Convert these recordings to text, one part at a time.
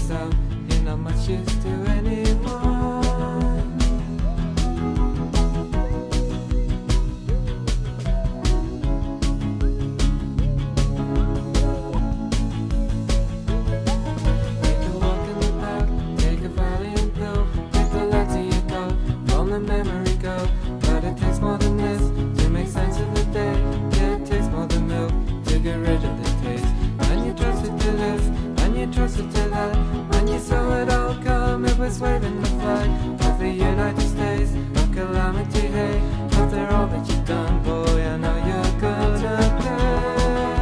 yourself, you're not much used to anyone. Take a walk in the park, take a valium pill, take the letter you got from the memory go. But it takes more than this to make sense of the day. Yeah, it takes more than milk to get rid of the taste. And you trust it to this, and you trust it to that. When you saw it all come, it was waving the flag of the United States of Calamity. Hey, after all that you've done, boy, I know you're gonna pay.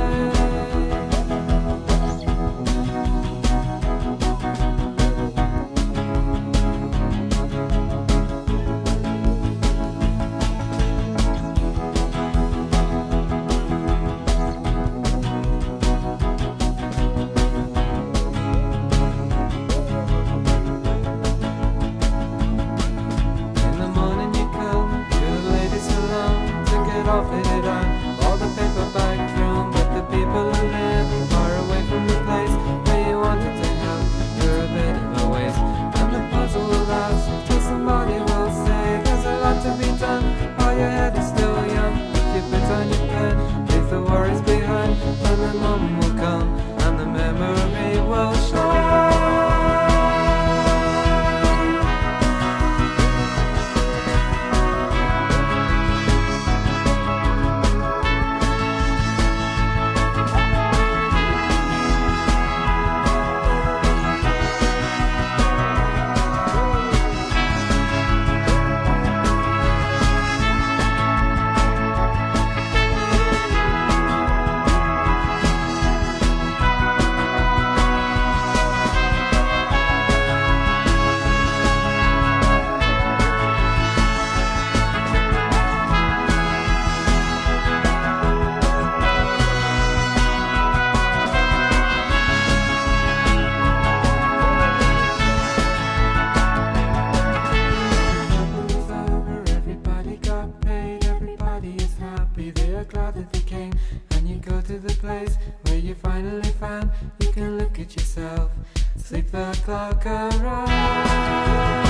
Off it on all the paperback film, but the people who live far away from the place where you wanted to help, you're a bit of a waste. And the puzzle will last till somebody will say there's a lot to be done while your head is still young. If you put on your pen, leave the worries behind, and the moment will come and the memory will shine. Glad that they came, and you go to the place where you finally found you can look at yourself, sleep the clock around.